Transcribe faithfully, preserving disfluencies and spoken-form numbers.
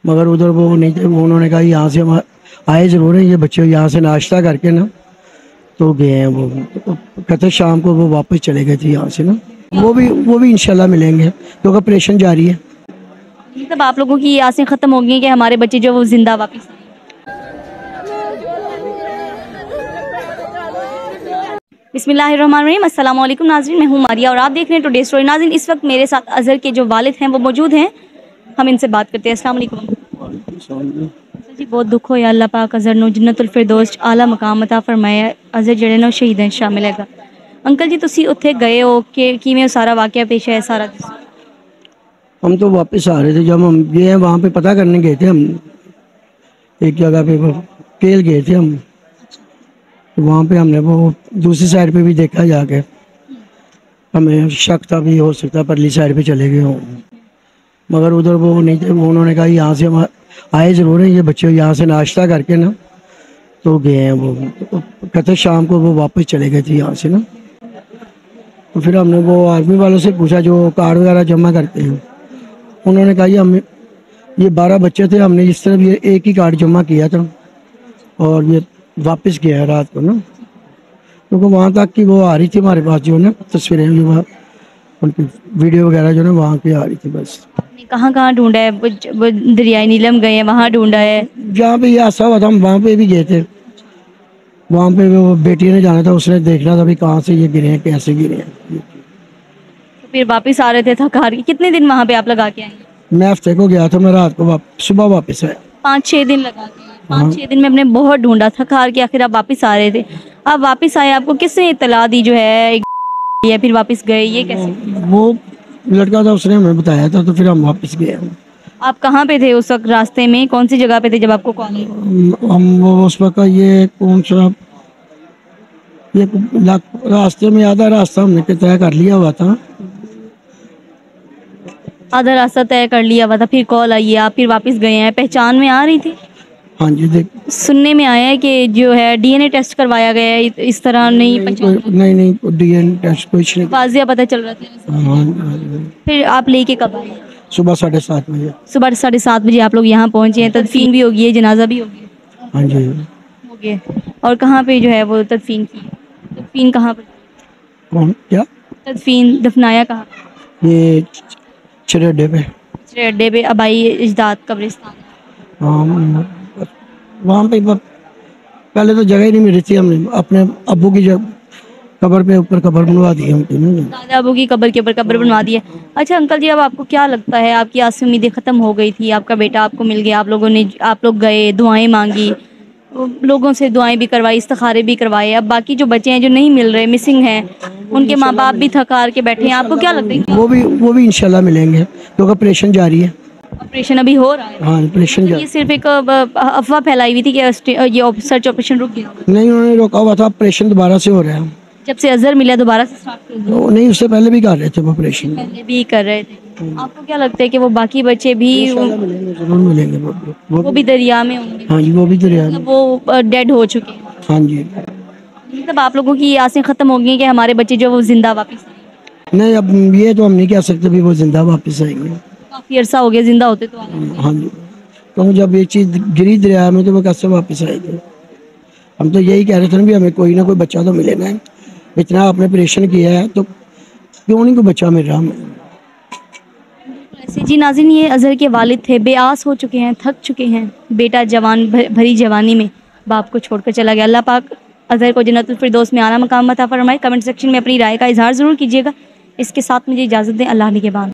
مگر ادھر وہ نہیں تھے. وہ انہوں نے کہا یہاں سے ہم آئے ضرور ہیں, یہ بچے یہاں سے ناشتہ کر کے نا تو گئے ہیں. وہ کہتے شام کو وہ واپس چلے گئے تھے یہاں سے نا. وہ بھی وہ بھی انشاءاللہ ملیں گے کیونکہ آپریشن جاری ہے. مطلب آپ لوگوں کی آسیں ختم ہو گئی کہ ہمارے بچے جو وہ زندہ واپس. بسم اللہ الرحمن الرحیم. السلام علیکم ناظرین, میں ہوں ماریہ اور آپ دیکھ رہے ہیں ٹوڈے اسٹوری. ناظرین اس وقت میرے ساتھ اظہر کے جو والد ہیں وہ موجود ہیں, ہم ان سے بات کرتے ہیں. السلام علیکم. جی بہت دکھ ہو یا اللہ پاک اظہر نو جنت الفردوس اعلیٰ مقام عطا فرمائے. اظہر جڑے نو شہیداں شامل ہے گا. انکل جی تسی اتھے گئے ہو کہ کیویں سارا واقعہ پیش ہے سارا؟ ہم تو واپس آ رہے تھے, جب ہم گئے ہیں وہاں پہ پتہ کرنے گئے تھے. ہم ایک جگہ پہ کیل گئے تھے ہم, وہاں پہ ہم نے وہ دوسری سائڈ پہ بھی دیکھا جا کے. ہمیں شک تھا بھی ہو سکتا پرلی سائڈ پہ چلے گئے ہوں, مگر ادھر وہ نہیں تھے. وہ انہوں نے کہا یہاں سے ہم آئے ضرور ہیں, یہ بچے یہاں سے ناشتہ کر کے نا تو گئے ہیں. وہ کہتے شام کو وہ واپس چلے گئے تھے یہاں سے نا. تو پھر ہم نے وہ آرمی والوں سے پوچھا جو کارڈ وغیرہ جمع کرتے ہیں. انہوں نے کہا یہ ہم یہ بارہ بچے تھے, ہم نے اس طرح یہ ایک ہی کارڈ جمع کیا تھا اور یہ واپس گیا ہے رات کو نا. کیونکہ وہاں تک کی وہ آ رہی تھی ہمارے پاس جو ہے نا تصویریں, جو ان کی ویڈیو وغیرہ جو ہے نا وہاں کی آ رہی تھی. بس کہاں کہاں ڈھونڈا ہے؟ وہ دریائے نیلم گئے ہیں وہاں ڈھونڈا ہے؟ جہاں پہ یہ ایسا ہوا تھا ہم وہاں پہ بھی گئے تھے. وہاں پہ وہ بیٹی نے جانا تھا, اس نے دیکھنا تھا بھی کہاں سے یہ گرے ہیں کیسے گرے ہیں. پھر واپس آ رہے تھے تھکا رہی. کتنے دن وہاں پہ آپ لگا کے آئے؟ میں ہفتے کو گیا تھا, میں رات کو واپ صبح واپس آیا. پانچ چھ دن لگا کے. ہاں پانچ چھ دن میں ہم نے بہت ڈھونڈا تھکا کے آخر آپ واپس آ رہے تھے. آپ واپس آئے, آپ کو کس نے اطلاع دی جو ہے یا پھر واپس گئے یہ کیسے؟ وہ لڑکا تھا, اس نے ہمیں بتایا تھا, تو پھر ہم واپس گئے. آپ کہاں پہ تھے اس وقت؟ راستے میں کون سی جگہ پہ تھے جب آپ کو کال آئی؟ ہم وہ اس وقت یہ کون سا یہ راستے میں آدھا راستہ ہم نے طے کر لیا ہوا تھا. آدھا راستہ طے کر لیا ہوا تھا, پھر کال آئی ہے, آپ پھر واپس گئے ہیں. پہچان میں آ رہی تھی؟ ہاں جی. دیکھ سننے میں آیا ہے کہ جو ہے ڈی این اے ٹیسٹ کروایا گیا ہے, اس طرح نہیں پہچان؟ نہیں نہیں ڈی این ٹیسٹ کچھ نہیں. واضح پتہ چل رہا تھا. ہاں, پھر آپ لے کے کب آئے؟ صبح ساڑھے سات بجے. صبح ساڑھے سات بجے آپ لوگ یہاں پہنچے ہیں. تدفین بھی ہوگی ہے, جنازہ بھی ہوگی؟ ہاں جی. ہو گیا. اور کہاں پہ جو ہے وہ تدفین کی؟ تدفین کہاں پہ؟ کون کیا تدفین دفنایا کہاں؟ یہ چرڈے پہ. چرڈے پہ آبائی اجداد قبرستان. ہاں وہاں پہ پہلے تو جگہ ہی نہیں مل رہی تھی, ہم نے اپنے ابو کی جب قبر پہ اوپر قبر بنوا دی ہم نے. دادا ابو کی قبر کے اوپر قبر بنوا دی ہے. اچھا انکل جی, اب آپ کو کیا لگتا ہے, آپ کی آس امیدیں ختم ہو گئی تھی, آپ کا بیٹا آپ کو مل گیا, آپ لوگوں نے آپ لوگ گئے, دعائیں مانگی, لوگوں سے دعائیں بھی کروائی, استخارے بھی کروائے, اب باقی جو بچے ہیں جو نہیں مل رہے, مسنگ ہیں, ان کے ماں باپ بھی تھکار کے بیٹھے ہیں, آپ کو کیا لگتا ہے؟ وہ بھی وہ بھی انشاءاللہ ملیں گے کیونکہ آپریشن جاری ہے. آپریشن ابھی ہو رہا ہے؟ ہاں آپریشن یہ صرف ایک افواہ پھیلائی ہوئی تھی کہ یہ سرچ آپریشن رک گیا. نہیں, انہوں نے روکا ہوا تھا. آپریشن دوبارہ سے ہو رہا ہے. جب سے اظہر ملا دوبارہ سے اسٹارٹ کر دیا؟ نہیں, اس سے پہلے بھی کر رہے تھے آپریشن. پہلے بھی کر رہے تھے. آپ کو کیا لگتا ہے کہ وہ باقی بچے بھی ضرور ملیں گے؟ وہ بھی دریا میں ہوں گے؟ ہاں جی, وہ بھی دریا میں. مطلب وہ ڈیڈ ہو چکے ہیں؟ ہاں جی. مطلب آپ لوگوں کی آسیں ختم ہو گئی کہ ہمارے بچے جو وہ زندہ واپس آئیں؟ نہیں, اب یہ تو ہم نہیں کہہ سکتے بھی وہ زندہ واپس آئیں گے. کافی عرصہ ہو گیا, زندہ ہوتے تو ہاں جی. تو جب یہ چیز گری دریا میں تو وہ کیسے واپس آئے گی؟ ہم تو یہی کہہ رہے تھے نا بھی ہمیں کوئی نہ کوئی بچہ تو ملے نا. اتنا آپ نے آپریشن کیا ہے تو کیوں نہیں کوئی بچہ مل رہا ہمیں؟ ایسے جی ناظرین, یہ اظہر کے والد تھے, بے آس ہو چکے ہیں, تھک چکے ہیں. بیٹا جوان بھری جوانی میں باپ کو چھوڑ کر چلا گیا. اللہ پاک اظہر کو جنت الفردوس میں اعلیٰ مقام عطا فرمائے. کمنٹ سیکشن میں اپنی رائے کا اظہار ضرور کیجیے گا. اس کے ساتھ مجھے اجازت دیں, اللہ نے کے بعد.